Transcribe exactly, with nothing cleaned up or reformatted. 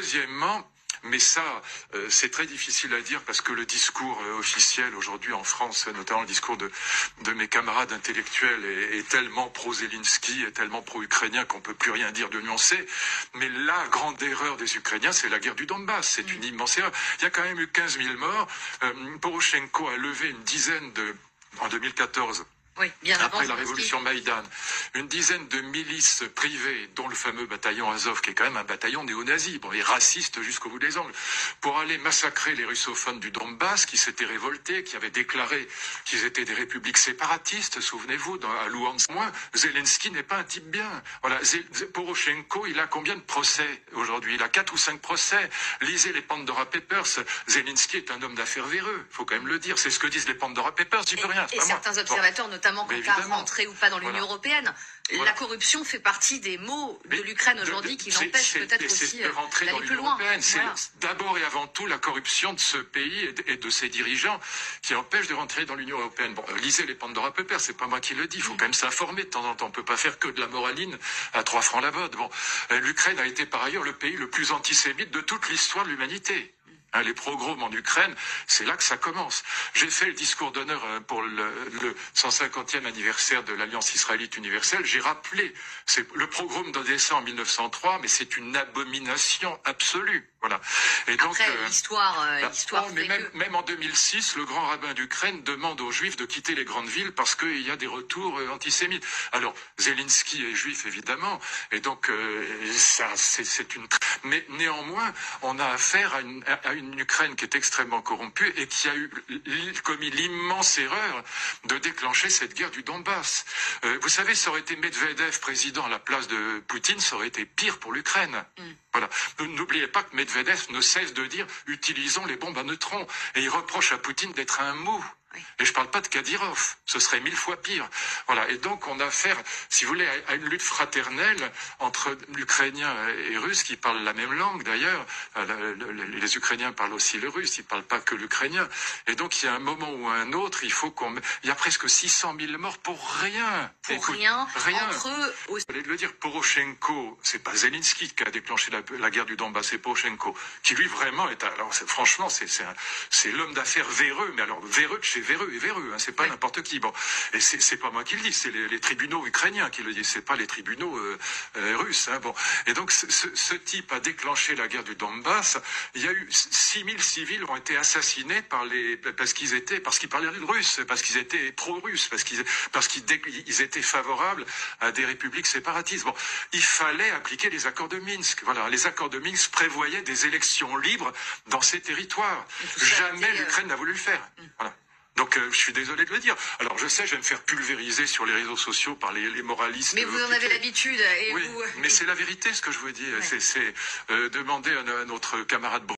deuxièmement, mais ça, euh, c'est très difficile à dire parce que le discours euh, officiel aujourd'hui en France, notamment le discours de, de mes camarades intellectuels, est, est tellement pro-Zelensky, est tellement pro-ukrainien qu'on peut plus rien dire de nuancé. Mais la grande erreur des Ukrainiens, c'est la guerre du Donbass. C'est une immense erreur. Il y a quand même eu quinze mille morts. Euh, Poroshenko a levé une dizaine de, en deux mille quatorze. Oui, bien après la révolution Maïdan, une dizaine de milices privées, dont le fameux bataillon Azov, qui est quand même un bataillon néo-nazi, bon, et raciste jusqu'au bout des ongles, pour aller massacrer les russophones du Donbass, qui s'étaient révoltés, qui avaient déclaré qu'ils étaient des républiques séparatistes, souvenez-vous, dans, à Louhansk. Moi, Zelensky n'est pas un type bien. Voilà, Poroshenko, il a combien de procès aujourd'hui? Il a quatre ou cinq procès. Lisez les Pandora Papers. Zelensky est un homme d'affaires véreux, il faut quand même le dire. C'est ce que disent les Pandora Papers, j'y peux rien. Et certains observateurs, bon. notamment quant à rentrer ou pas dans l'Union voilà. européenne. Voilà. La corruption fait partie des maux de l'Ukraine aujourd'hui qui l'empêchent peut-être aussi de rentrer dans l'Union européenne. C'est voilà. d'abord et avant tout la corruption de ce pays et de, et de ses dirigeants qui empêche de rentrer dans l'Union européenne. Bon, lisez les Pandora Papers, c'est pas moi qui le dis. Il faut mmh. quand même s'informer de temps en temps. On peut pas faire que de la moraline à trois francs la botte. Bon, l'Ukraine a été par ailleurs le pays le plus antisémite de toute l'histoire de l'humanité. Hein, les pogroms en Ukraine, c'est là que ça commence. J'ai fait le discours d'honneur pour le, le cent cinquantième anniversaire de l'Alliance israélite universelle. J'ai rappelé, c'est le pogrom d'Odessa en mille neuf cent trois, mais c'est une abomination absolue. Voilà. Et donc, Après, euh, l'histoire, euh, bah, l'histoire oh, mais même, que... même en deux mille six, le grand rabbin d'Ukraine demande aux Juifs de quitter les grandes villes parce qu'il y a des retours euh, antisémites. Alors, Zelensky est juif, évidemment, et donc, euh, ça, c'est une... Mais néanmoins, on a affaire à une, à une Ukraine qui est extrêmement corrompue et qui a eu commis l'immense erreur de déclencher cette guerre du Donbass. Euh, vous savez, ça aurait été Medvedev président à la place de Poutine, ça aurait été pire pour l'Ukraine. Mm. Voilà. N'oubliez pas que Medvedev ne cesse de dire « utilisons les bombes à neutrons » et il reproche à Poutine d'être un mou. Oui. Et je parle pas de Kadyrov, ce serait mille fois pire. Voilà. Et donc on a affaire, si vous voulez, à une lutte fraternelle entre l'Ukrainien et Russe qui parlent la même langue d'ailleurs. Les Ukrainiens parlent aussi le russe, ils parlent pas que l'ukrainien. Et donc il y a un moment ou un autre, il faut qu'on, il y a presque six cent mille morts pour rien. Pour Écoute, rien. Rien. Entre eux. Vous allez le dire, Poroshenko, c'est pas Zelensky qui a déclenché la, la guerre du Donbass, c'est Poroshenko qui lui vraiment est. Alors franchement, c'est c'est c'est l'homme d'affaires véreux, mais alors véreux de chez véreux et véreux, hein, c'est pas oui. n'importe qui. Bon, et c'est, c'est pas moi qui le dis, c'est les, les tribunaux ukrainiens qui le disent, c'est pas les tribunaux euh, euh, russes. Hein, bon, et donc ce, ce type a déclenché la guerre du Donbass. Il y a eu six mille civils ont été assassinés par les parce qu'ils étaient parce qu'ils parlaient le russe, parce qu'ils étaient pro-russes, parce qu'ils parce qu'ils ils étaient favorables à des républiques séparatistes. Bon, il fallait appliquer les accords de Minsk. Voilà, les accords de Minsk prévoyaient des élections libres dans ces territoires. Jamais l'Ukraine n'a voulu le faire. Voilà. Donc euh, je suis désolé de le dire. Alors je sais, je vais me faire pulvériser sur les réseaux sociaux par les, les moralistes. Mais vous en avez l'habitude. Et oui, vous... mais c'est la vérité ce que je vous dis. Ouais. C'est, c'est euh, demander à, à notre camarade